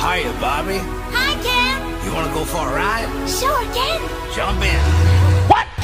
Hiya, Bobby. Hi, Ken. You want to go for a ride? Sure, Ken. Jump in. What?